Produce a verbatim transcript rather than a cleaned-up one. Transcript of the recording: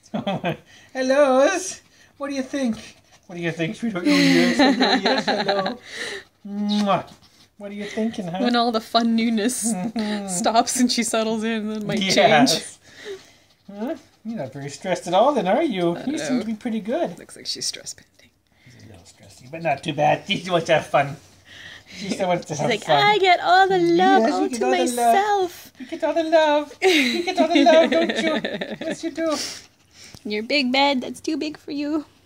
Hello. What do you think? What do you think, sweetheart? Oh, yes, hello, yes, hello. Mwah. What are you thinking, huh? When all the fun newness stops and she settles in, then it might yes. change. Huh? You're not very stressed at all, then, are you? I You know. seem to be pretty good. Looks like she's stress painting. She's a little stressy, but not too bad. She just wants to have fun. She still wants to have She's like, fun. I get all the love Yes, you all get to all the love. myself. You get all the love. You get all the love, don't you? Yes, you do. Your big bed, that's too big for you.